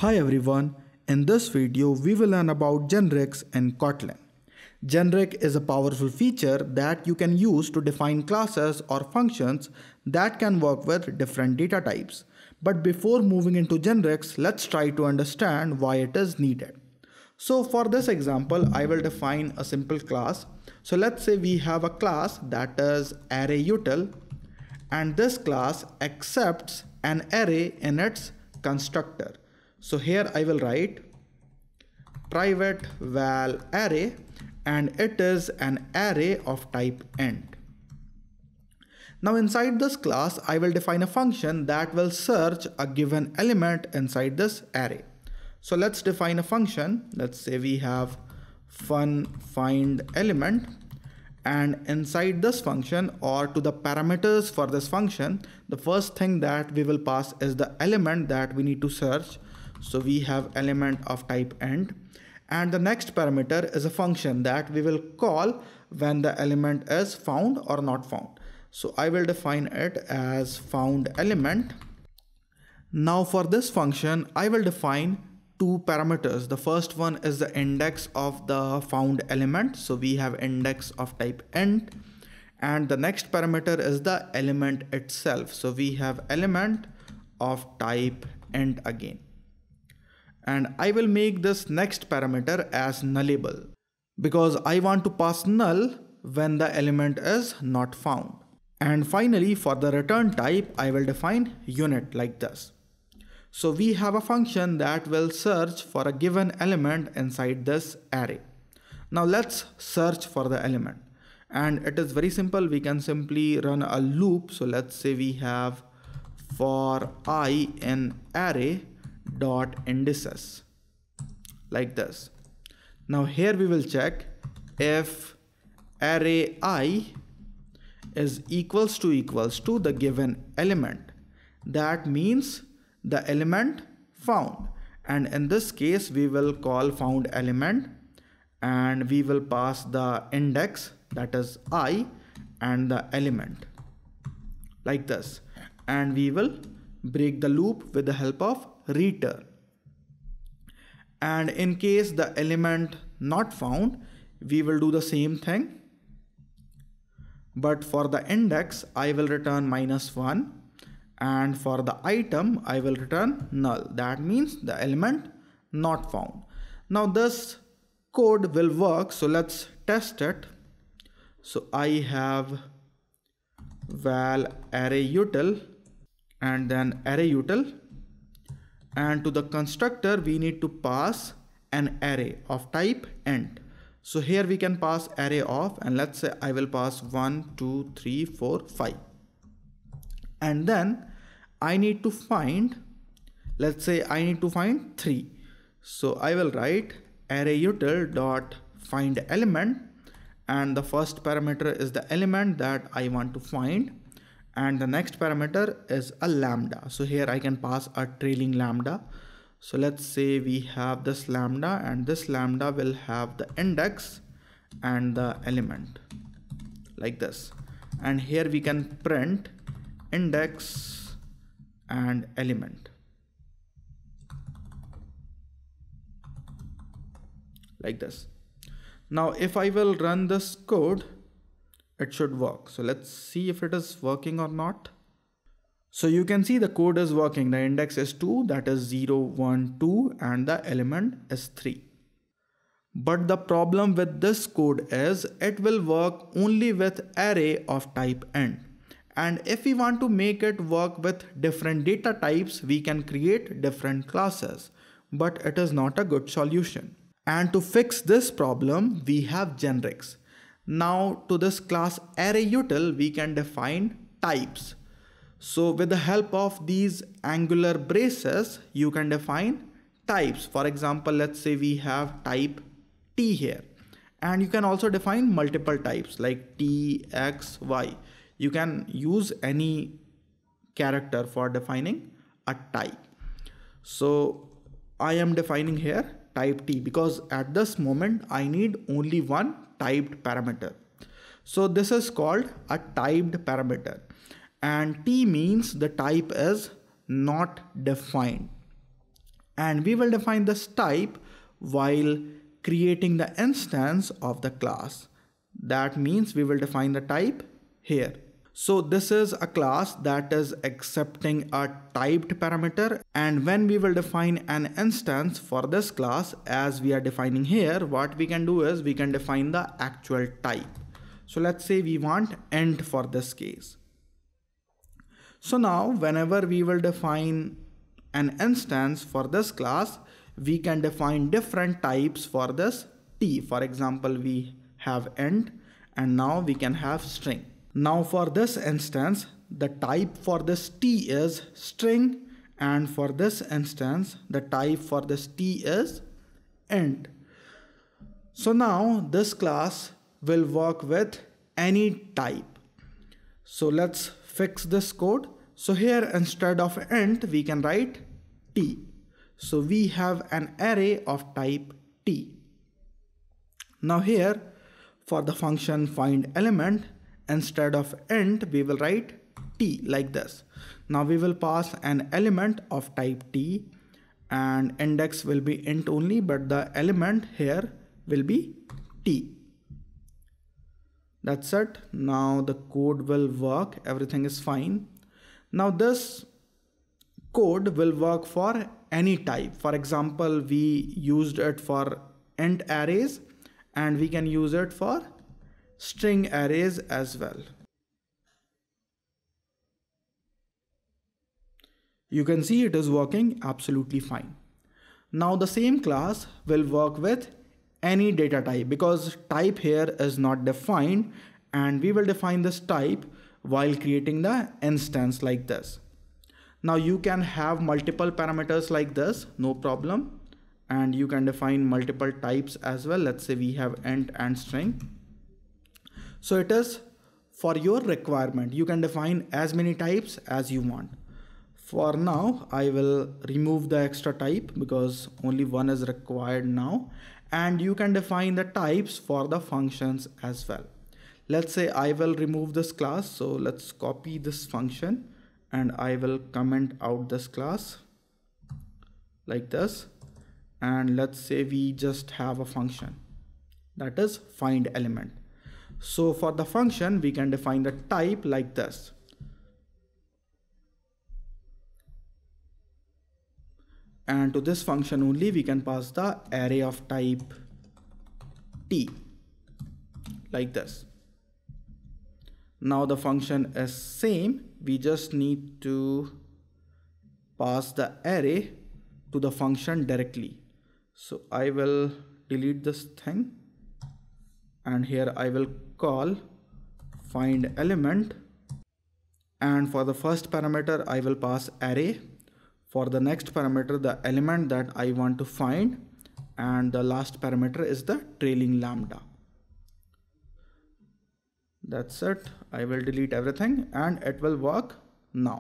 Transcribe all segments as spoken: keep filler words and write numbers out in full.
Hi everyone, in this video we will learn about generics in Kotlin. Generic is a powerful feature that you can use to define classes or functions that can work with different data types. But before moving into generics, let's try to understand why it is needed. So for this example, I will define a simple class. So let's say we have a class that is arrayUtil, and this class accepts an array in its constructor. So here I will write private val array, and it is an array of type int. Now inside this class, I will define a function that will search a given element inside this array. So let's define a function. Let's say we have fun find element, and inside this function, or to the parameters for this function, the first thing that we will pass is the element that we need to search. So we have element of type int, and the next parameter is a function that we will call when the element is found or not found. So I will define it as found element. Now for this function, I will define two parameters. The first one is the index of the found element. So we have index of type int, and the next parameter is the element itself. So we have element of type int again. And I will make this next parameter as nullable because I want to pass null when the element is not found. And finally, for the return type, I will define unit like this. So we have a function that will search for a given element inside this array. Now let's search for the element. And it is very simple. We can simply run a loop. So let's say we have for I in array dot indices like this. Now here we will check if array I is equals to equals to the given element. That means the element found, and in this case we will call found element, and we will pass the index, that is I, and the element like this, and we will break the loop with the help of return. And in case the element not found, we will do the same thing, but for the index I will return minus one, and for the item I will return null. That means the element not found. Now this code will work, so let's test it. So I have val arrayUtil and then arrayUtil, and to the constructor we need to pass an array of type int. So here we can pass array of, and let's say I will pass one, two, three, four, five. And then I need to find, let's say I need to find three. So I will write arrayUtil dot find element, and the first parameter is the element that I want to find, and the next parameter is a lambda. So here I can pass a trailing lambda. So let's say we have this lambda, and this lambda will have the index and the element like this. And here we can print index and element like this. Now if I will run this code, it should work. So let's see if it is working or not. So you can see the code is working. The index is two, that is zero, one, two, and the element is three. But the problem with this code is it will work only with array of type int. And if we want to make it work with different data types, we can create different classes, but it is not a good solution. And to fix this problem, we have generics. Now to this class arrayUtil, we can define types. So with the help of these angular braces, you can define types. For example, let's say we have type T here, and you can also define multiple types like T, X, Y. You can use any character for defining a type. So I am defining here type T because at this moment I need only one typed parameter. So this is called a typed parameter, and T means the type is not defined. And we will define this type while creating the instance of the class. That means we will define the type here. So this is a class that is accepting a typed parameter, and when we will define an instance for this class as we are defining here, what we can do is we can define the actual type. So let's say we want int for this case. So now whenever we will define an instance for this class, we can define different types for this t. For example, we have int, and now we can have string. Now for this instance, the type for this t is string, and for this instance, the type for this t is int. So now this class will work with any type. So let's fix this code. So here instead of int, we can write t. So we have an array of type t. Now here for the function find element, instead of int, we will write t like this. Now we will pass an element of type t, and index will be int only, but the element here will be t. That's it. Now the code will work. Everything is fine. Now this code will work for any type. For example, we used it for int arrays, and we can use it for string arrays as well. You can see it is working absolutely fine. Now the same class will work with any data type, because type here is not defined, and we will define this type while creating the instance like this. Now you can have multiple parameters like this, no problem, and you can define multiple types as well. Let's say we have int and string. So it is for your requirement. You can define as many types as you want. For now, I will remove the extra type because only one is required now. And you can define the types for the functions as well. Let's say I will remove this class. So let's copy this function and I will comment out this class like this. And let's say we just have a function that is find element. So for the function, we can define the type like this. And to this function only, we can pass the array of type t like this. Now the function is same. We just need to pass the array to the function directly. So I will delete this thing. And here I will call find element, and for the first parameter I will pass array, for the next parameter the element that I want to find, and the last parameter is the trailing lambda. That's it. I will delete everything and it will work now.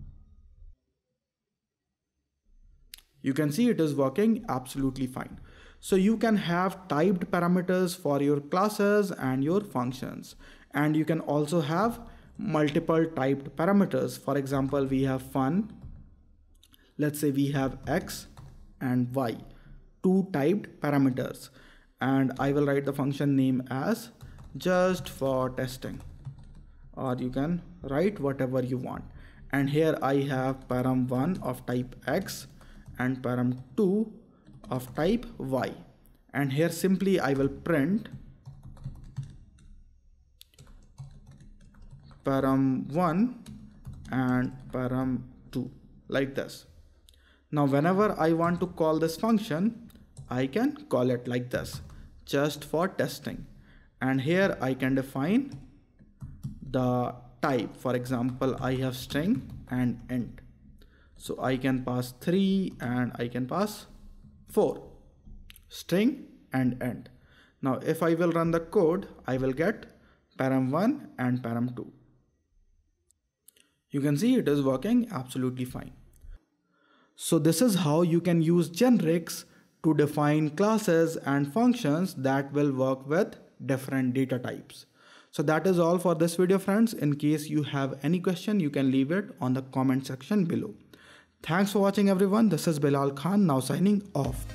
You can see it is working absolutely fine. So you can have typed parameters for your classes and your functions. And you can also have multiple typed parameters. For example, we have fun. Let's say we have x and y, two typed parameters. And I will write the function name as just for testing. Or you can write whatever you want. And here I have param one of type x and param two of type y, and here simply I will print param one and param two like this. Now whenever I want to call this function, I can call it like this, just for testing. And here I can define the type. For example, I have string and int. So I can pass three and I can pass four, string and int. Now if I will run the code, I will get param one and param two. You can see it is working absolutely fine. So this is how you can use generics to define classes and functions that will work with different data types. So that is all for this video, friends. In case you have any question, you can leave it on the comment section below. Thanks for watching everyone. This is Bilal Khan now signing off.